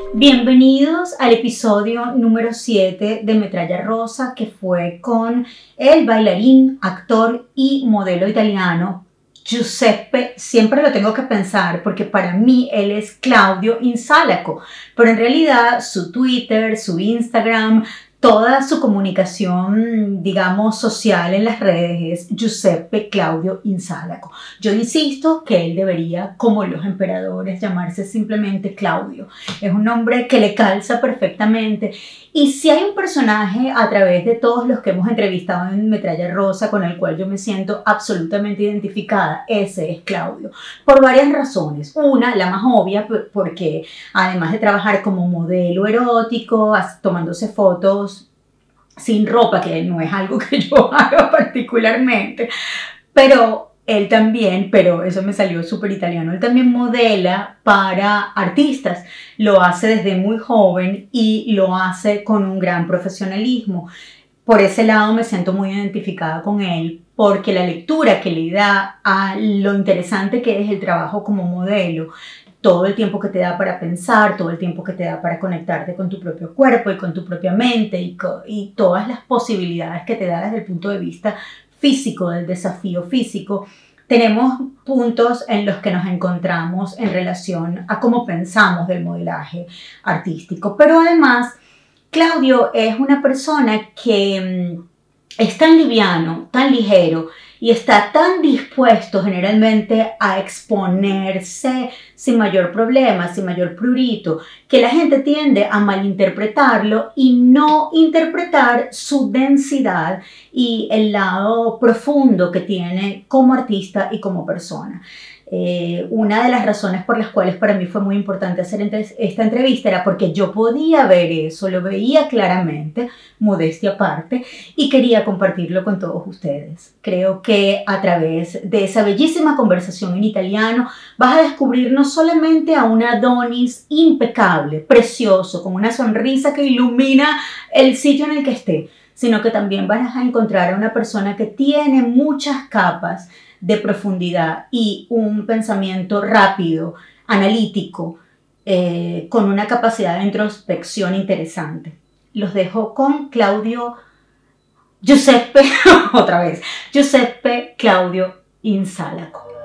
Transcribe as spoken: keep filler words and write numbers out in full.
Bienvenidos al episodio número siete de Metralla Rosa, que fue con el bailarín, actor y modelo italiano Giuseppe. Siempre lo tengo que pensar porque para mí él es Claudio Insalaco, pero en realidad su Twitter, su Instagram, toda su comunicación, digamos, social en las redes es Giuseppe Claudio Insalaco. Yo insisto que él debería, como los emperadores, llamarse simplemente Claudio. Es un nombre que le calza perfectamente. Y si hay un personaje a través de todos los que hemos entrevistado en Metralla Rosa con el cual yo me siento absolutamente identificada, ese es Claudio. Por varias razones. Una, la más obvia, porque además de trabajar como modelo erótico, tomándose fotos sin ropa, que no es algo que yo haga particularmente, pero él también, pero eso me salió súper italiano, él también modela para artistas, lo hace desde muy joven y lo hace con un gran profesionalismo. Por ese lado me siento muy identificada con él, porque la lectura que le da a lo interesante que es el trabajo como modelo, todo el tiempo que te da para pensar, todo el tiempo que te da para conectarte con tu propio cuerpo y con tu propia mente y, y todas las posibilidades que te da desde el punto de vista físico, del desafío físico. Tenemos puntos en los que nos encontramos en relación a cómo pensamos del modelaje artístico, pero además Claudio es una persona que es tan liviano, tan ligero y está tan dispuesto generalmente a exponerse sin mayor problema, sin mayor prurito, que la gente tiende a malinterpretarlo y no interpretar su densidad y el lado profundo que tiene como artista y como persona. Eh, una de las razones por las cuales para mí fue muy importante hacer esta entrevista era porque yo podía ver eso, lo veía claramente, modestia aparte, y quería compartirlo con todos ustedes. Creo que a través de esa bellísima conversación en italiano vas a descubrir no solamente a un Adonis impecable, precioso, con una sonrisa que ilumina el sitio en el que esté, sino que también vas a encontrar a una persona que tiene muchas capas de profundidad y un pensamiento rápido, analítico, eh, con una capacidad de introspección interesante. Los dejo con Claudio Giuseppe, otra vez, Giuseppe Claudio Insalaco.